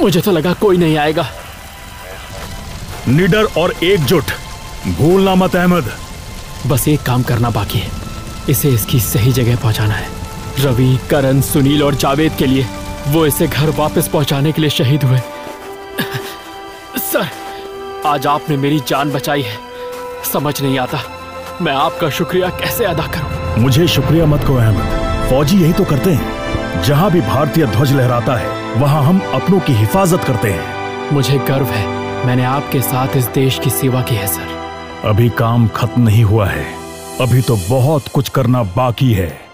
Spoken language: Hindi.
मुझे तो लगा कोई नहीं आएगा। निडर और एकजुट, भूलना मत अहमद। बस एक काम करना बाकी है, इसे इसकी सही जगह पहुंचाना है। रवि, करण, सुनील और जावेद के लिए वो इसे घर वापस पहुंचाने के लिए शहीद हुए। सर, आज आपने मेरी जान बचाई है। समझ नहीं आता मैं आपका शुक्रिया कैसे अदा करूं। मुझे शुक्रिया मत कहो अहमद, फौजी यही तो करते हैं। जहां भी भारतीय ध्वज लहराता है वहां हम अपनों की हिफाजत करते हैं। मुझे गर्व है, मैंने आपके साथ इस देश की सेवा की है सर। अभी काम खत्म नहीं हुआ है, अभी तो बहुत कुछ करना बाकी है।